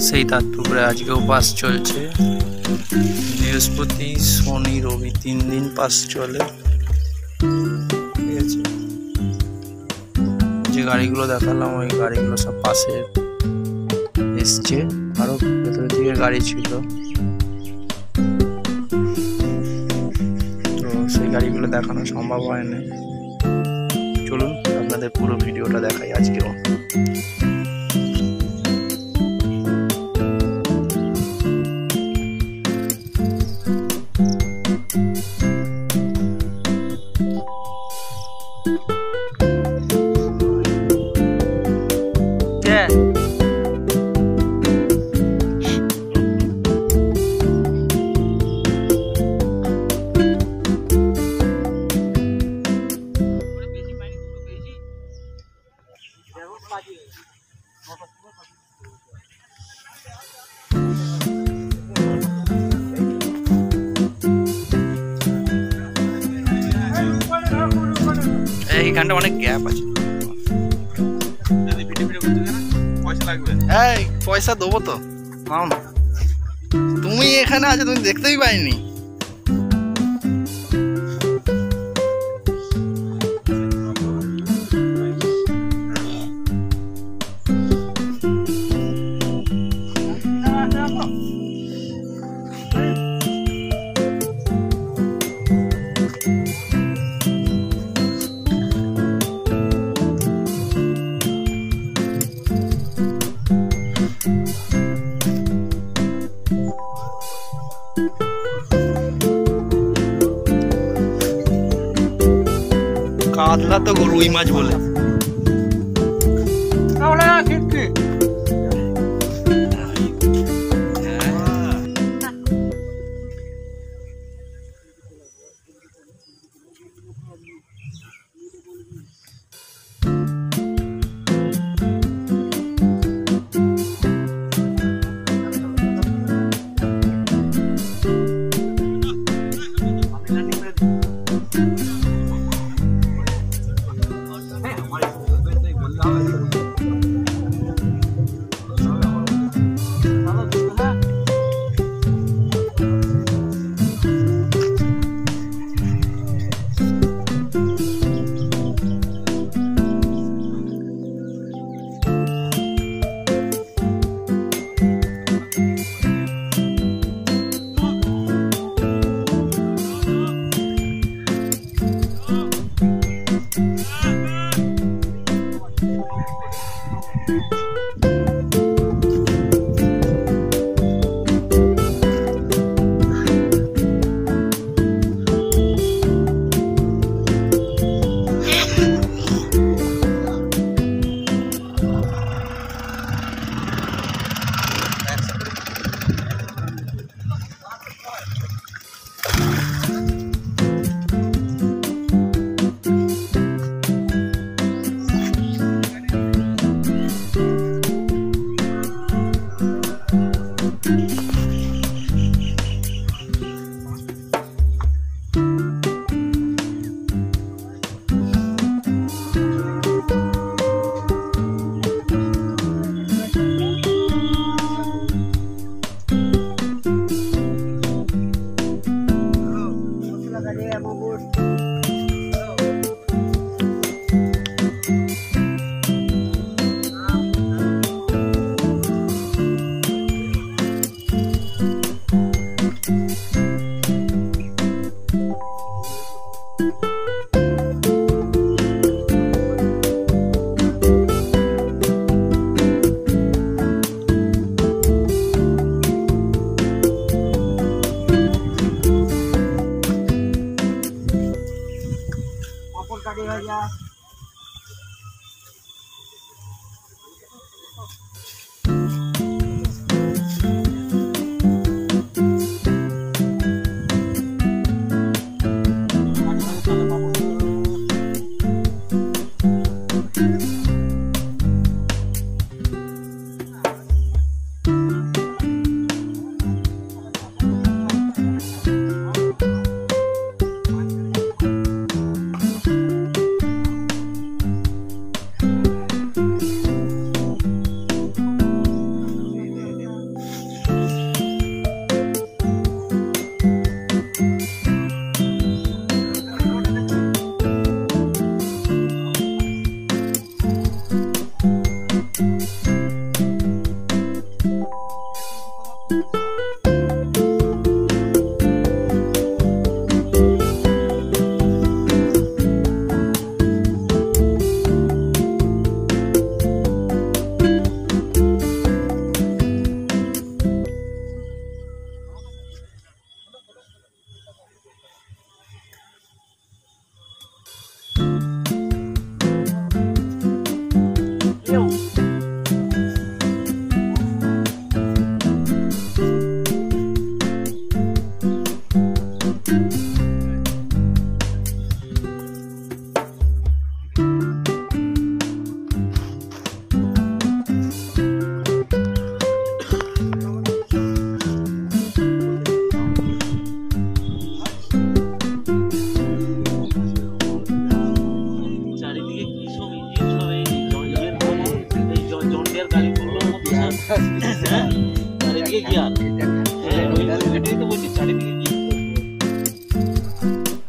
সেই তার পুকুরে আজকেও পাস চলছে। বৃহস্পতি শনি রবি 3 দিন পাস চলে। ঠিক আছে, যে গাড়িগুলো দেখালাম ওই গাড়িগুলো সব পাশে এসছে, আরো ভেতরের দিকে গাড়ি ছিল, তো সেই গাড়িগুলো দেখানো সম্ভব হয়নি। চলুন আপনাদের পুরো ভিডিওটা দেখাই আজকেও। এইখানটা অনেক গ্যাপ আছে। এই পয়সা দেবো তো, নাও না। তুমি এখানে আছো, তুমি দেখতেই পাইনি। কাতলা তো রুই মাছ বলে।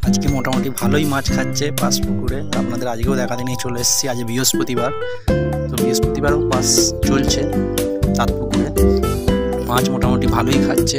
আজকে মোটামুটি ভালোই মাছ খাচ্ছে পাশ পুকুরে। আপনাদের আজকেও দেখাতে নিয়ে চলে এসেছি। আজ বৃহস্পতিবার, তো বৃহস্পতিবারও পাস চলছে তাঁত পুকুরে, মাছ মোটামুটি ভালোই খাচ্ছে।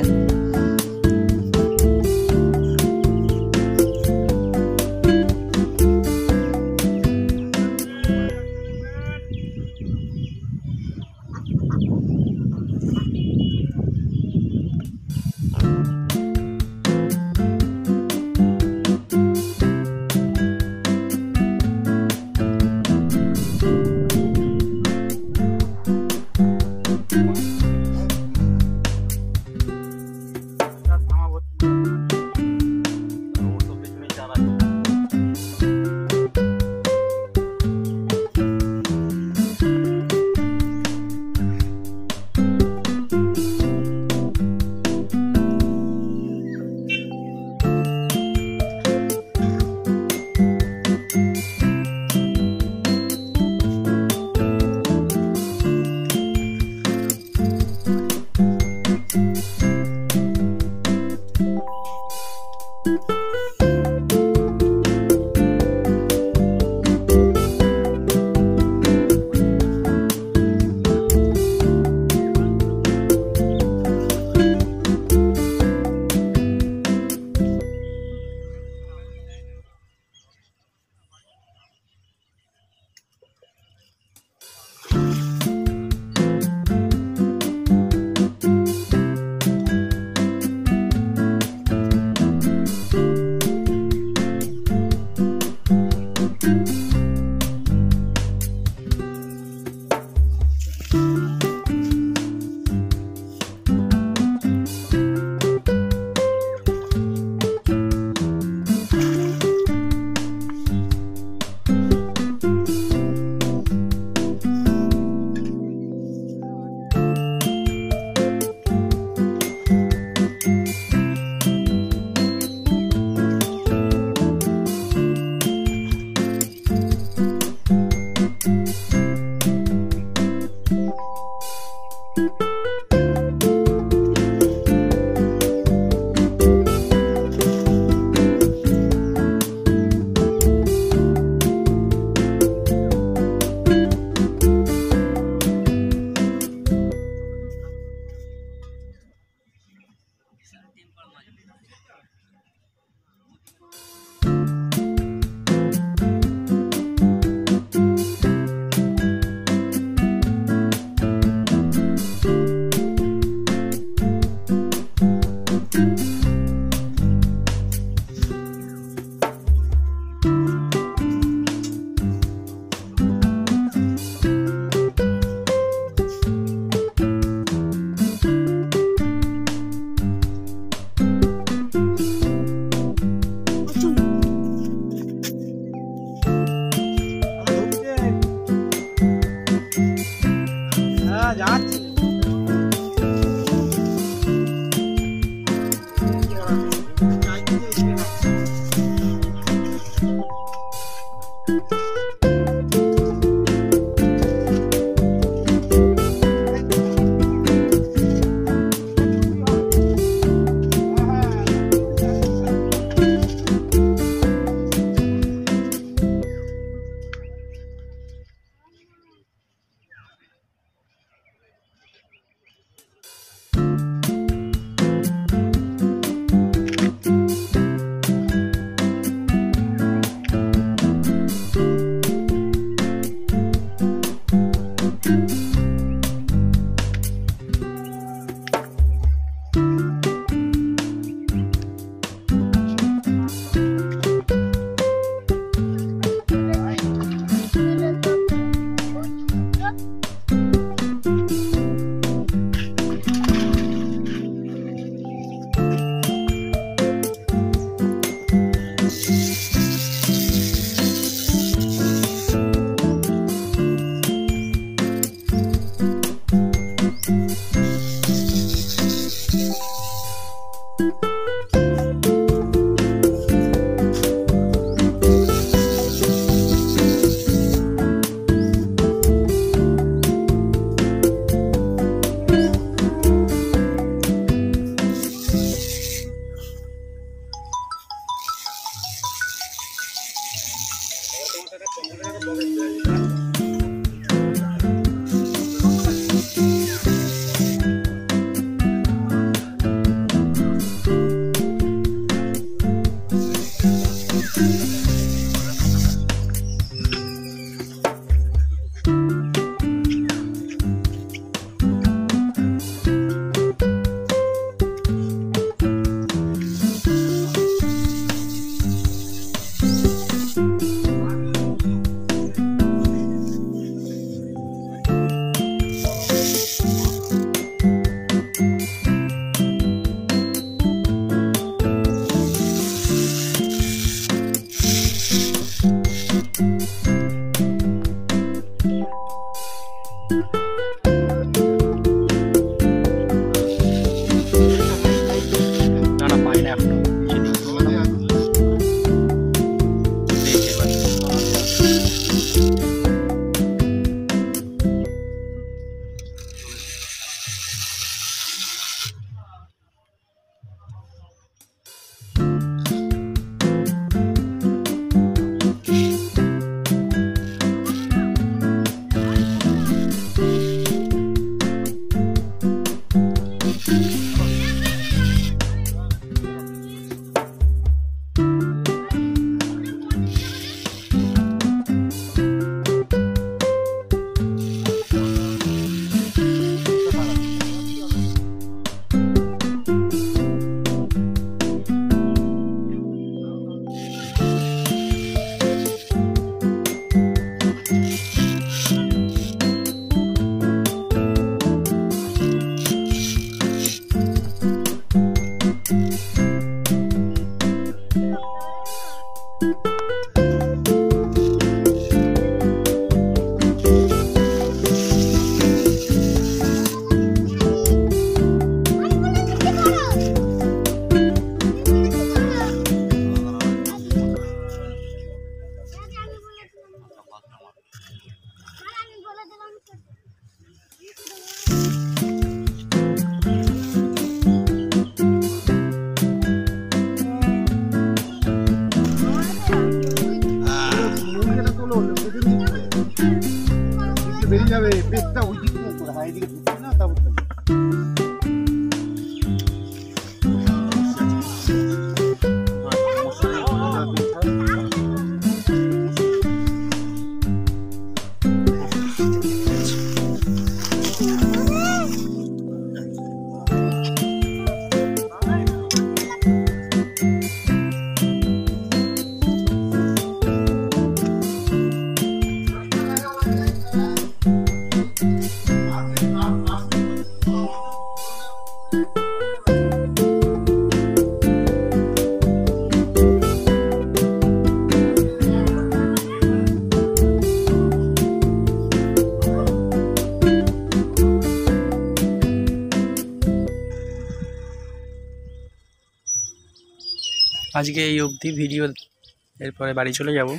আজকে এই অবধি ভিডিও, এরপরে বাড়ি চলে যাব।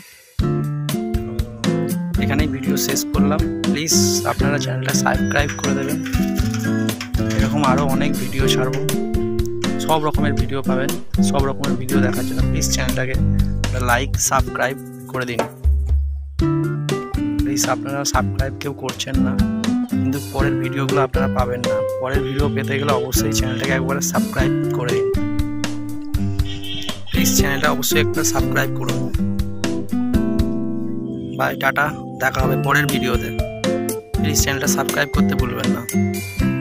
এখানেই ভিডিও শেষ করলাম। প্লিজ আপনারা চ্যানেলটা সাবস্ক্রাইব করে দেবেন। এরকম আরও অনেক ভিডিও ছাড়ব, সব রকমের ভিডিও পাবেন। সব রকমের ভিডিও দেখার জন্য প্লিজ চ্যানেলটাকে লাইক সাবস্ক্রাইব করে দিন। প্লিজ আপনারা সাবস্ক্রাইব কেউ করছেন না, কিন্তু পরের ভিডিওগুলো আপনারা পাবেন না। পরের ভিডিও পেতে গেলে অবশ্যই চ্যানেলটাকে একবারে সাবস্ক্রাইব করে দিন। প্লিজ চ্যানেলটা অবশ্যই একটা সাবস্ক্রাইব করুন। বাই, টাটা, দেখা হবে পরের ভিডিওতে। প্লিজ চ্যানেলটা সাবস্ক্রাইব করতে ভুলবেন না।